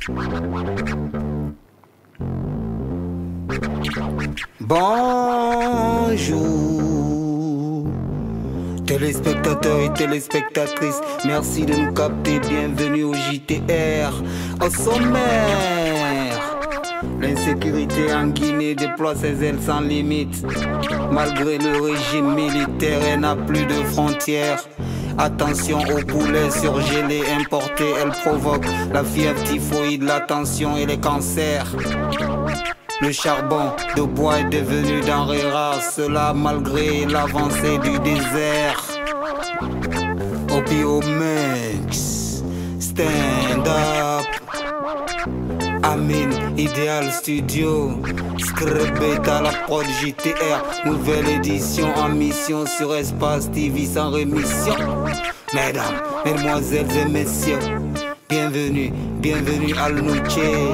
Bonjour, téléspectateurs et téléspectatrices, merci de nous capter, bienvenue au JTR. Au sommaire, l'insécurité en Guinée déploie ses ailes sans limite. Malgré le régime militaire, elle n'a plus de frontières. Attention aux poulets surgelés importés, elle provoque la fièvre typhoïde, la tension et les cancers. Le charbon de bois est devenu denrée rare, cela malgré l'avancée du désert. Opiomex, stand up. Amin, Ideal Studio, Screbeta, la prod JTR, nouvelle édition en mission sur Espace TV sans rémission. Mesdames, mesdemoiselles et messieurs, bienvenue, bienvenue à l'Nouché.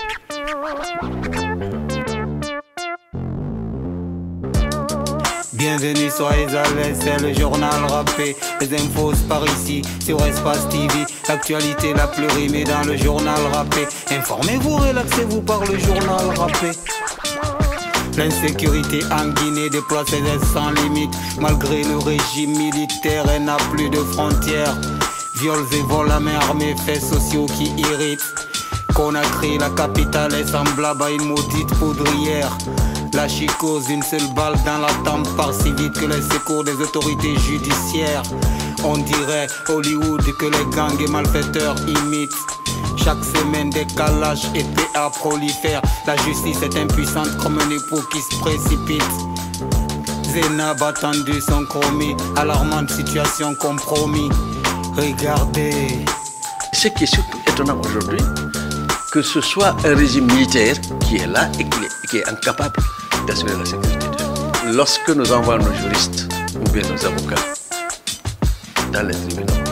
Bienvenue, soyez à l'aise, c'est le journal rappé. Les infos par ici, sur Espace TV. L'actualité la plus rimée dans le journal rappé. Informez-vous, relaxez-vous par le journal rappé. L'insécurité en Guinée déploie ses ailes sans limite. Malgré le régime militaire, elle n'a plus de frontières. Viols et vols à main armée, faits sociaux qui irritent. Conakry, la capitale, est semblable à une maudite poudrière. La chicose, une seule balle dans la tempe part si vite que les secours des autorités judiciaires. On dirait Hollywood que les gangs et malfaiteurs imitent. Chaque semaine des calages et PA prolifèrent. La justice est impuissante comme un époux qui se précipite. Zénab a tendu son chromie, alarmante situation compromis. Regardez. Ce qui est surtout étonnant aujourd'hui, que ce soit un régime militaire qui est là et qui est incapable d'assurer la sécurité. Lorsque nous envoyons nos juristes ou bien nos avocats dans les tribunaux,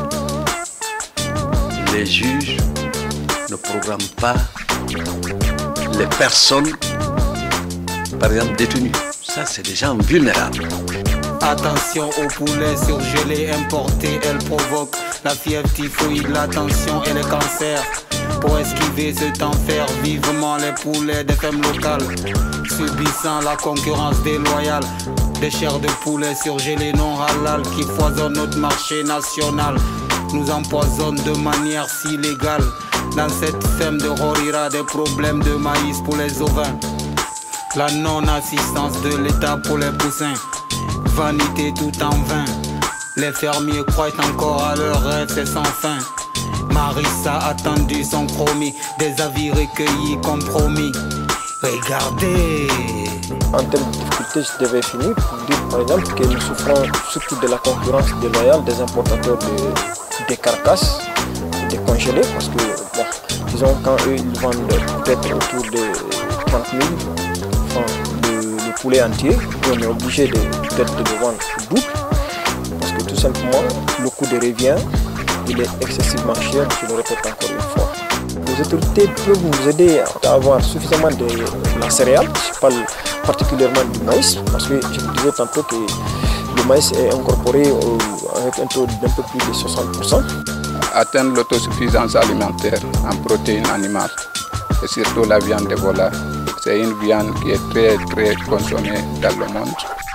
les juges ne programment pas les personnes, par exemple, détenues. Ça, c'est des gens vulnérables. Attention aux poulets surgelés importés, elle provoque la fièvre typhoïde, la tension et les cancers. Pour esquiver cet enfer, vivement les poulets des fermes locales, subissant la concurrence déloyale des chairs de poulet surgelées non halal qui foisonnent notre marché national, nous empoisonnent de manière si légale. Dans cette ferme de Rorira, des problèmes de maïs pour les ovins, la non-assistance de l'État pour les poussins, vanité tout en vain. Les fermiers croient encore à leurs rêves, c'est sans fin. Marissa a tendu son chromie, des avis recueillis, compromis. Regardez. En termes de difficultés, je devais finir pour dire par exemple que nous souffrons surtout de la concurrence déloyale des importateurs des carcasses, des congelés, parce que bon, disons quand eux ils vendent peut-être autour de 30 000 francs le poulet entier, on est obligé de peut-être de le vendre au double, parce que tout simplement le coût de revient il est excessivement cher, je le répète encore une fois. Les autorités peuvent nous aider à avoir suffisamment de la céréale, je parle particulièrement du maïs, parce que je vous disais tantôt que le maïs est incorporé avec un taux d'un peu plus de 60%. Atteindre l'autosuffisance alimentaire en protéines animales, et surtout la viande de volaille. C'est une viande qui est très consommée dans le monde.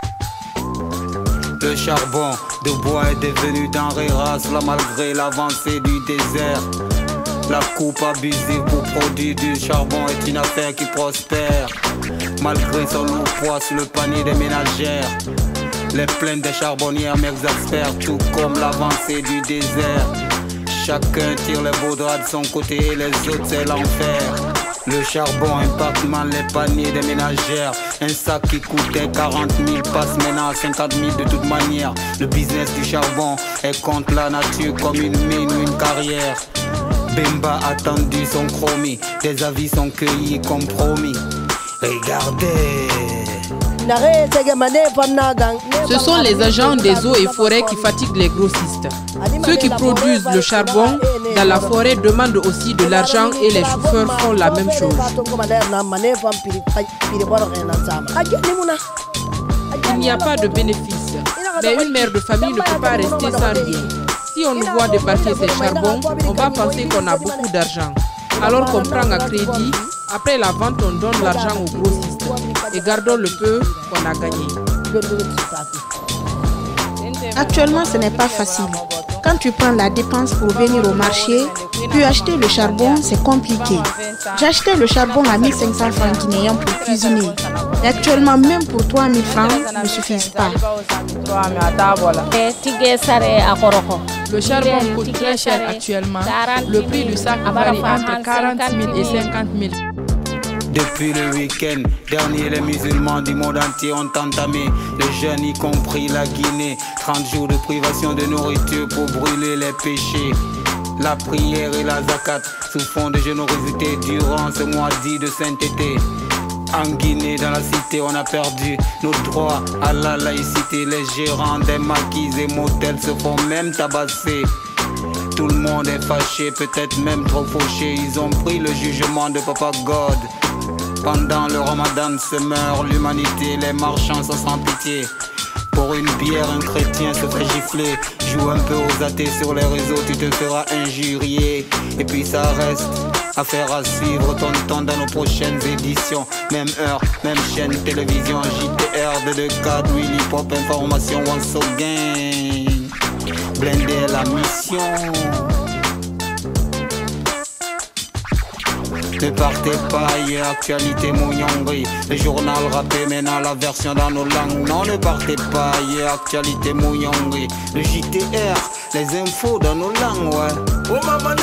Le charbon de bois est devenu denrée rare malgré l'avancée du désert. La coupe abusive pour produire du charbon est une affaire qui prospère. Malgré son lourd poids sur le panier des ménagères, les plaintes des charbonnières m'exaspèrent, tout comme l'avancée du désert. Chacun tire les beaux draps de son côté et les autres c'est l'enfer. Le charbon impacte mal les paniers des ménagères. Un sac qui coûtait 40 000 passe maintenant à 50 000 de toute manière. Le business du charbon est contre la nature comme une mine ou une carrière. Bemba a tendu son chromie, des avis sont cueillis comme promis. Regardez. Ce sont les agents des eaux et forêts qui fatiguent les grossistes. Ceux qui produisent le charbon dans la forêt demandent aussi de l'argent et les chauffeurs font la même chose. Il n'y a pas de bénéfice, mais une mère de famille ne peut pas rester sans rien. Si on nous voit débarquer ces charbons, on va penser qu'on a beaucoup d'argent. alors qu'on prend à crédit. Après la vente, on donne l'argent aux grossistes et gardons le peu qu'on a gagné. Actuellement, ce n'est pas facile. Quand tu prends la dépense pour venir au marché, puis acheter le charbon, c'est compliqué. J'ai acheté le charbon à 1500 francs guinéens pour cuisiner. Et actuellement, même pour 3000 francs, ne suffisent pas. Le charbon coûte très cher actuellement. Le prix du sac varie entre 40 000 et 50 000. Depuis le week-end dernier, les musulmans du monde entier ont entamé, les jeunes y compris la Guinée, 30 jours de privation de nourriture pour brûler les péchés. La prière et la zakat sous fond de générosité durant ce mois dit de sainteté. En Guinée, dans la cité, on a perdu nos droits à la laïcité. Les gérants des maquis et motels se font même tabasser. Tout le monde est fâché, peut-être même trop fauché. Ils ont pris le jugement de Papa God. Pendant le Ramadan se meurt l'humanité, les marchands sont sans pitié. Pour une bière, un chrétien se fait gifler. Joue un peu aux athées sur les réseaux, tu te feras injurier. Et puis ça reste affaire à suivre, tonton, dans nos prochaines éditions. Même heure, même chaîne, télévision, JTR, 224, Willy Pop, information once again. Blender la mission. Ne partez pas ailleurs, actualité Mouyongri. Le journal rappé maintenant la version dans nos langues. Non, ne partez pas ailleurs, actualité Mouyongri. Le JTR, les infos dans nos langues, ouais. Oh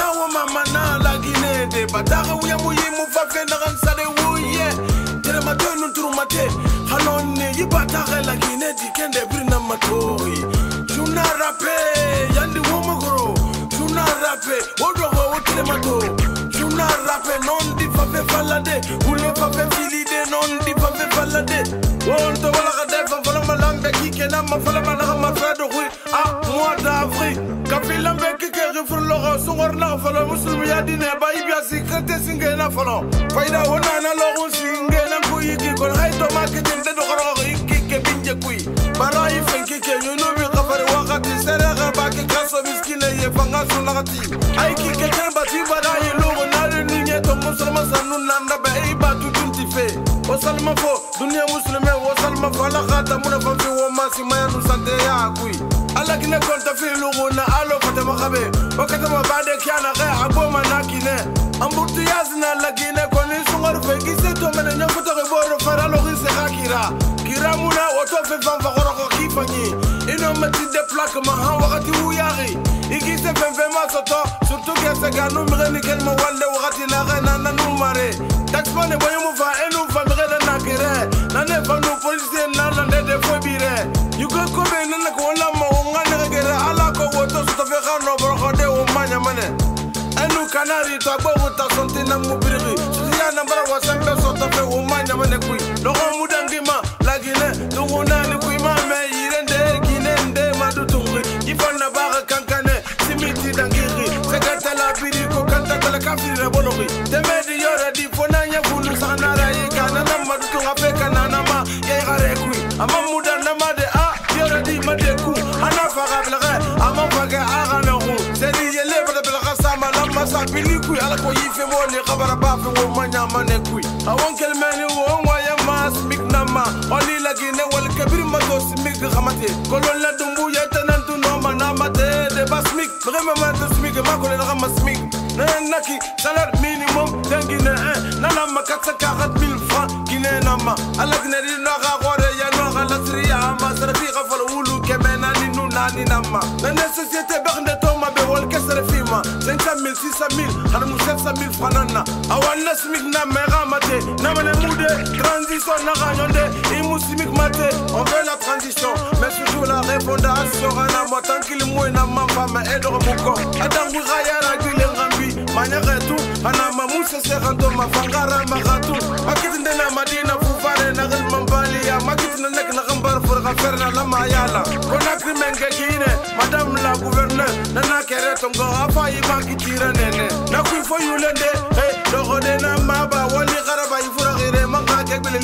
mamana, la Guinée de Batara, ouya mouye, moufafe, naransa de wouye. Teremato, nous tourmate. Hanone, yibatare, la Guinée, dikende, brina matori. Jouna rappé, yandi womogoro. Jouna rappé, wodoho, teremato. Jouna rappé, non di fafe falade. Oule fafe filide, non di fafe falade. On te voit la radef, on voit la lambe qui kena, ma fala malaka, ma frère de rue. Ah, mois d'avril. Kafi lambe qui refur l'oro, son orna, fala musulmi yadine, ba ibia sikate singena fala. Faida wana na loro singena kuyi ki kon hay to marketing de do iki ke binje kuyi. Bara ifenki ke yunubi kafari wakati serega ba ke kaso miskine ye fanga sunagati. Ay ki ke temba ti bara ye logo na le ninye to musulma sanu nanda ba iba tu tuntife. O salma fo dunia muslime o salma fala khata muna fafi wo masi maya nu sante ya kuyi. Ala kine konta fi logo na alo fatama khabe. O katama bade kiana ghe aboma nakine. Ambutu yazna la Guinée koni sungar fe gise to mene nyafuto ke boro fara lo gise kakira. Kira muna oto fe fan fa khoro khifani. Ino mati de plaque ma ha wakati uyari. Igise fe ma soto surtout que se ganu mreni kel ma wale wakati na gena na numare. Taxmane boyo mu fa enu fa mrena na kire. Na ne fa no police na la de fo bire. You go ko be na ko la ma ngana gere ala ko woto so fe khano bro khode o manya mane. Enu kanari to agbo ta sonte na mubiri. Siya nambara wasambe so to fe o manya mane kui. Logo mudangima la Guinée tunguna ni kui ma me yirende Guinée madu tungri. Ifana baga kankane simiti dangiri. Sekata la biri ko kanta kala kafiri bologi. Temedi yora di fonanya fulu sanara yikana na madu tunga fe kanana ma ye gare kui. Ama muda na made a yora di made ku. Ana faga blaga ama faga agana hu. Seli yele bada blaga sama lama sa biliku ala ko yife mo ni khabara ba fe wo manya mane kui. Awon kelmeni wo waya mas miknama. Oli la Guinée wal kabir matos mig khamate. Kolon la dumbu yetanantu no manamate de basmik. Vraiment ma smig ma ko la masmik. Naki salaire minimum d'un Guinéen. Nana ma 440 000 francs Guinée nama. Ala Guinée no ga gore ya no ga la sriya ma sarfi khafal wulu kemena ni nu nani nama. La société berne to ma be wal kasra fima. 500 000 600 000 har mu 700 000 francs nana. Awan nasmik na mera mate. Na mane mude transition na ganyonde. I muslimik mate. On veut la transition mais surtout la refondation. Ana mo tranquille mo na ma femme et de moko. Adangu gaya la gile ngambi. Manya retu ana ma musa se ranto ma fangara ma gatu. Makitinde na Madina fufare na gel mambali ya makitinde nek na gambar fur gaferna la mayala. Konakri menge kine madame la gouverneur nana kere tongo afa iba kitira nene. Na kui fo yulende hey dogode na maba wali garaba ifura gire manga kegbele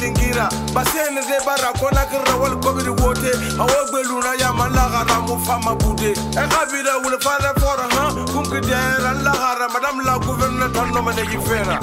dingira basene de bara kona kra wal kobiri wote awogbe luna ya malaga ramu fama bude e kabira wul fala fora ha kunki dera la gara madame la gouverneur tanno mane gifera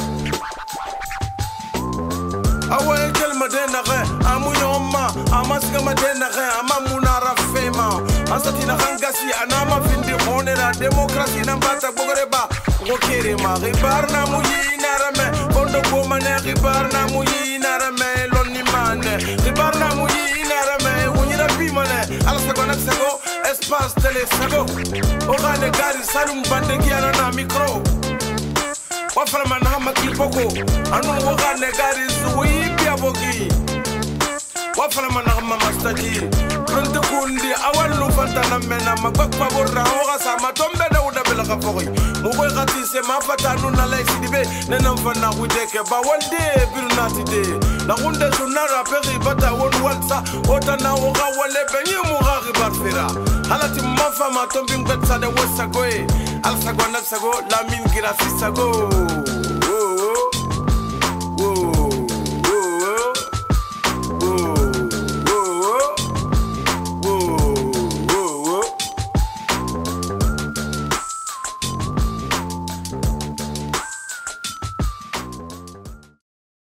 awe kelma dena ge amu yoma amasga madena ge amamuna rafema asatina hangasi anama findi honera demokrasi nambata bogreba ngokere ma ribarna muyina rame kondo komane ribarna muyina rame lonni mane ribarna muyina rame unyira bimane alasago naksago espace tele sago ogane gari salum bandegi ana micro wafala manahama kilpoko anu ogane gari suwi biabogi wafala manahama mastaji pronto kundi awalu fantana mena magakpa borra oga sama tombe da uda bela kafogi mugo gati se mafatanu na laisi dibe nenam fana wudeke ba walde birunati de la gunde sunara peri bata won walsa otana oga wale benyi mugari barfira halati mafa matombi ngbatsa de wasagoe alsago nafsago la min grafisa go